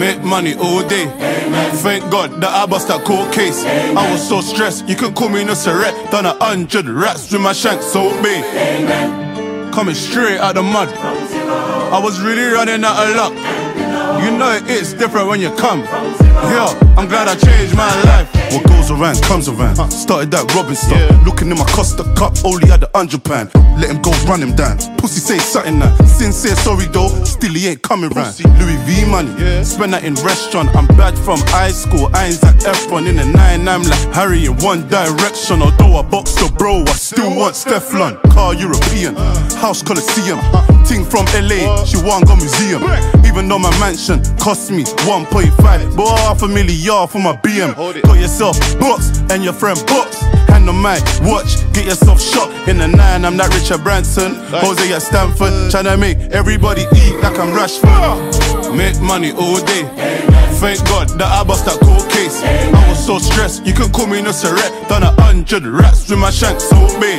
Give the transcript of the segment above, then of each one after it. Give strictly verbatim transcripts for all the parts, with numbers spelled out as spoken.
Make money all day. Amen. Thank God that I bust that court case. Amen. I was so stressed, you could call me Nusret. Done a hundred rats with my shank so big. Amen. Coming straight out the mud. I was really running out of luck. You know it's different when you come. Yeah, I'm glad I changed my life. What goes around comes around. Started that robbing stuff. Yeah. Looking in my Costa cup, only had a hundred pound. Let him go, run him down. Pussy say something now. Sincere sorry though, still he ain't coming round. Louis V money, yeah. Spend that in restaurant. I'm bad from high school. I ain't Zac Efron in the nine. I'm like Harry in one direction. Although I boxed the bro, I still want Stefflon. Car European, house Colosseum. Ting from L A, she want go museum. Even though my mansion cost me one point five, but half a million for my B M. Got yourself box and your friend box. Hand on my watch, get yourself shot in the nine. I'm that Richard Branson, Jose at Stanford. Tryna make everybody eat like I'm Rashford. Make money all day. Thank God that I bust that court case. I was so stressed, you can call me Nusret. Done a hundred rats with my shank so big.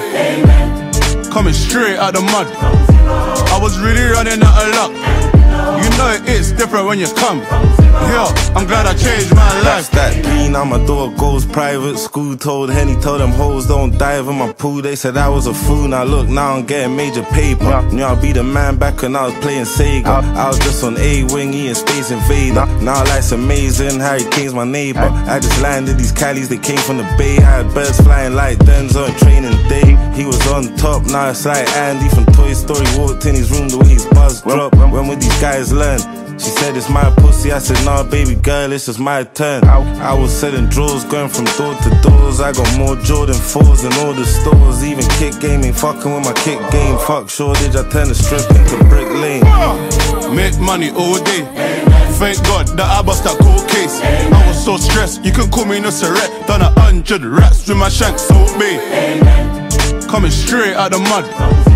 Coming straight out the mud. I was really running out of luck. You know it's different when you come. Yeah, I'm glad I changed my life. That green on my door goes private. School told Henny, told them hoes don't dive in my pool. They said I was a fool. Now look, now I'm getting major paper. Knew I'd be the man back when I was playing Sega. I was just on A-Wing eating Space Invader. Now life's amazing, Harry King's my neighbor. I just landed these Cali's, they came from the Bay. I had birds flying like Denzel on training day. He was on top, now it's like Andy from Toy Story. Walked in his room the way his buzz dropped. When would these guys learn? She said it's my pussy, I said nah baby girl, it's just my turn. I was selling drawers, going from door to doors. I got more Jordan fours than all the stores. Even kick game ain't fucking with my kick game. Fuck shortage, I turn the strip into Brick Lane. Make money all day. Thank God that I bust that court case. I was so stressed, you can call me Nusret. Done a hundred rats with my shank so big. Coming straight out the mud.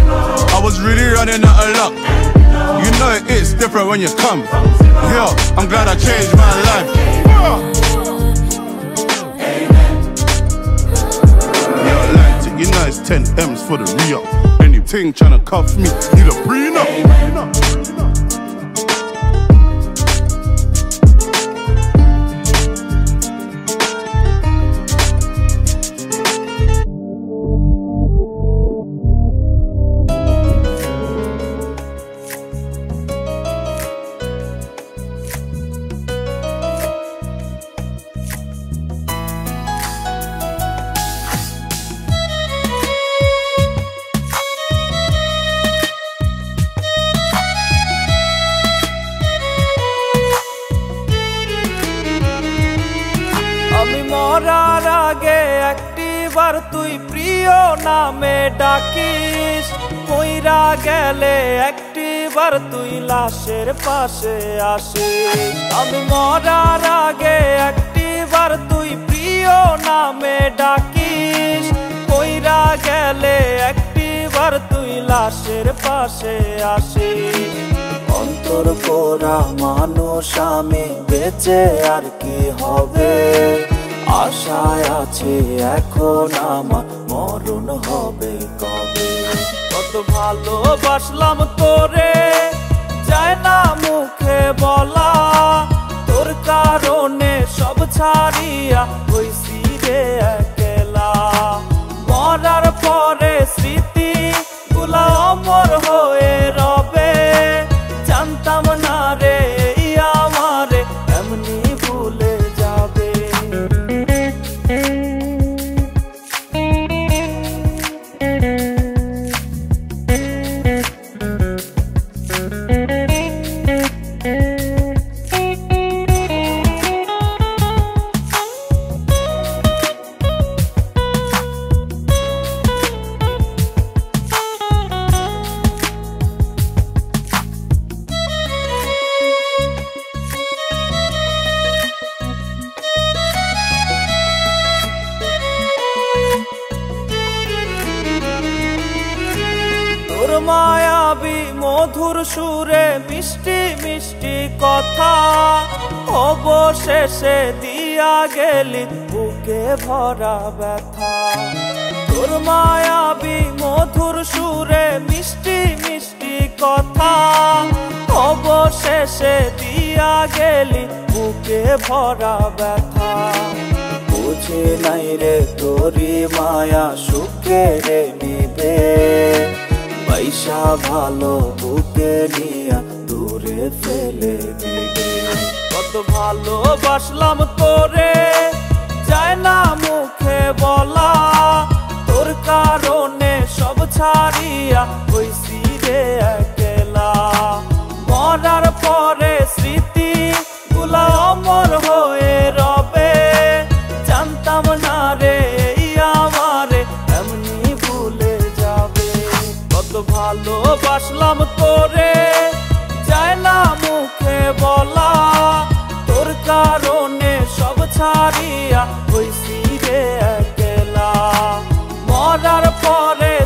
I was really running out of luck. You know it's different when you come. Yeah, I'm glad I changed my life. Yeah, like it, you know it's ten M's for the re-up. Anything tryna cuff me, need a prenup. মরার আগে একটিবার তুই প্রিয় নামে ডাকিস, কইরা গেলে একটিবার তুই লাশের পাশে আসিস। আমি মরার আগে একটিবার তুই প্রিয় নামে ডাকিস, কইরা গেলে একটিবার তুই লাশের পাশে আসিস। অন্তর পোড়া মানুষ আমি, বেঁচে আর কি হবে, আশায় আছে এখন আমার মরণ হবে কবে। কত ভালোবাসলাম তোরে, যায় না মুখে বলা, তোর কারণে সব ছাড়িয়া হইছি রে একলা। মরার পরে স্মৃতি গুলা অমর হয়ে রবে, জানতাম না রে আমারে এমনি ভুলে যাবে। মায়াবী মধুর সুরে মিষ্টি মিষ্টি কথা, অবশেষে দিয়া গেলি বুকে ভরা ব্যথা। তোর মায়াবী মধুর সুরে মিষ্টি মিষ্টি কথা, অবশেষে দিয়া দিয়া গেলি বুকে ভরা ব্যথা বুঝি নাই রে তোরি মায়া সুখে রে নিবে পয়সা ভালো বুকে নিয়া দূরে ফেলে দিবে কত ভালোবাসলাম তোরে যায় না মুখে বলা তোর কারণে সব ছাড়িয়া হইছি রে একলা মরার পরে স্মৃতি গুলা অমর হয়ে রবে জানতাম না রে আমারে এমনি ভুলে যাবে কত ভালোবাসলাম তোরে যায় না মুখে বলা তোর কারণে সব ছাড়িয়া হইছি রে একলা মরার পরে